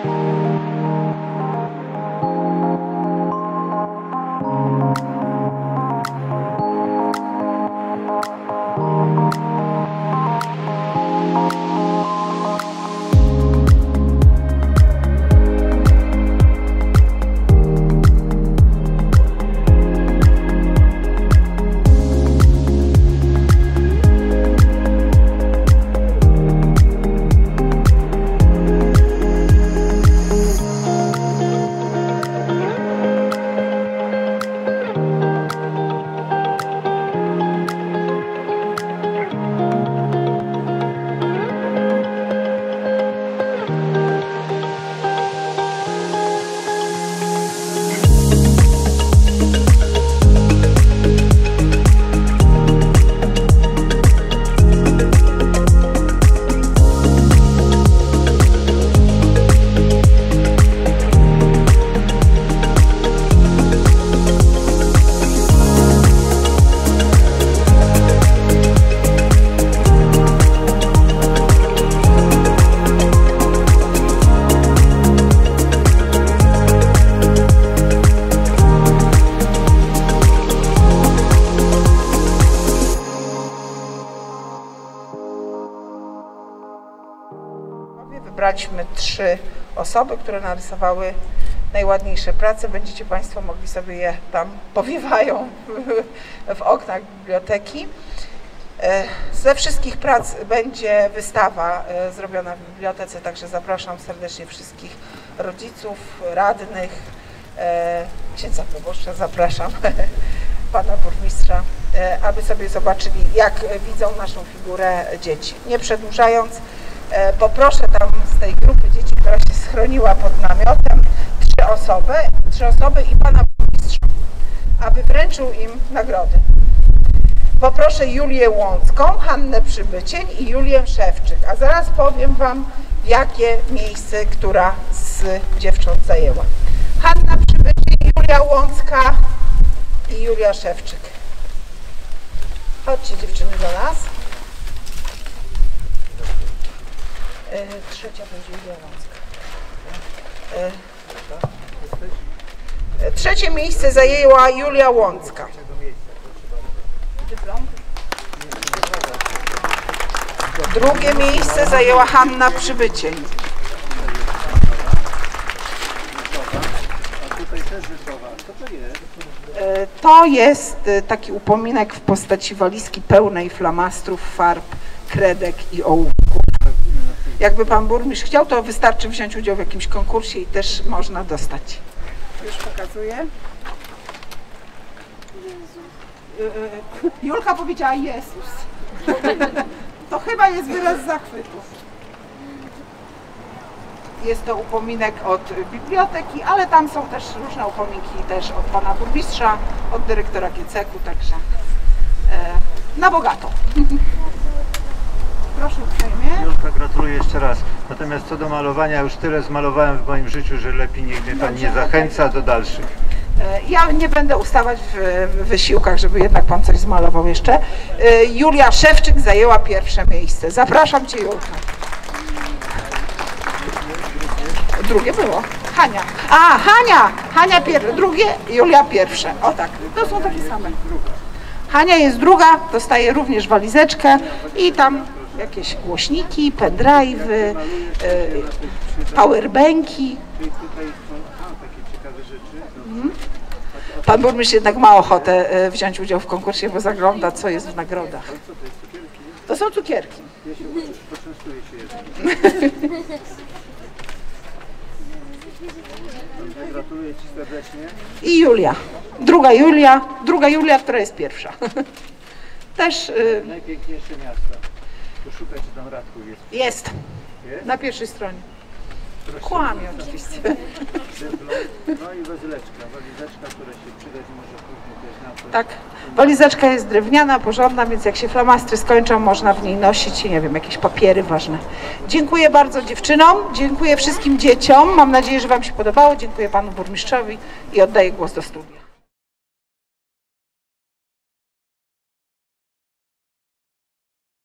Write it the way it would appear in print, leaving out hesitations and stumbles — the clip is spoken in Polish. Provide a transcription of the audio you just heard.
Wybraliśmy 3 osoby, które narysowały najładniejsze prace. Będziecie Państwo mogli sobie je tam powiewają w oknach biblioteki. Ze wszystkich prac będzie wystawa zrobiona w bibliotece, także zapraszam serdecznie wszystkich rodziców, radnych, księdza proboszcza, zapraszam pana burmistrza, aby sobie zobaczyli, jak widzą naszą figurę dzieci. Nie przedłużając, poproszę tam z tej grupy dzieci, która się schroniła pod namiotem, 3 osoby i pana burmistrza, aby wręczył im nagrody. Poproszę Julię Łącką, Hannę Przybycień i Julię Szewczyk, a zaraz powiem wam, jakie miejsce która z dziewcząt zajęła. Hanna Przybycień, Julia Łącka i Julia Szewczyk. Chodźcie dziewczyny do nas. Trzecia będzie Julia Łącka. Trzecie miejsce zajęła Julia Łącka. Drugie miejsce zajęła Hanna Przybycień. To jest taki upominek w postaci walizki pełnej flamastrów, farb, kredek i ołówków. Jakby pan burmistrz chciał, to wystarczy wziąć udział w jakimś konkursie i też można dostać. Już pokazuję. Julka powiedziała Jezus. To chyba jest wyraz zachwytu. Jest to upominek od biblioteki, ale tam są też różne upominki też od pana burmistrza, od dyrektora GCK-u, także na bogato. Proszę uprzejmie. Julka, gratuluję jeszcze raz. Natomiast co do malowania, już tyle zmalowałem w moim życiu, że lepiej niech mnie pan nie zachęca do dalszych. Ja nie będę ustawać w wysiłkach, żeby jednak pan coś zmalował jeszcze. Julia Szewczyk zajęła pierwsze miejsce. Zapraszam cię, Julka. Drugie było. Hania. A, Hania! Hania drugie, Julia pierwsze. O tak, to są takie same. Hania jest druga, dostaje również walizeczkę i tam jakieś głośniki, pendrive'y, powerbanki. Pan burmistrz jednak ma ochotę wziąć udział w konkursie, bo zagląda, co jest w nagrodach. To są cukierki. Poczęstuję się jednym. Gratuluję ci serdecznie. I Julia. Druga Julia, która jest pierwsza. Też... Najpiękniejsze miasta. Poszukaj, czy tam Radków jest. Jest. Na pierwszej stronie. Kłamie oczywiście. No i walizeczka, która się przydać może później też na to. Tak. Walizeczka jest drewniana, porządna, więc jak się flamastry skończą, można w niej nosić, nie wiem, jakieś papiery ważne. Dziękuję bardzo dziewczynom, dziękuję wszystkim dzieciom. Mam nadzieję, że wam się podobało. Dziękuję panu burmistrzowi i oddaję głos do studia.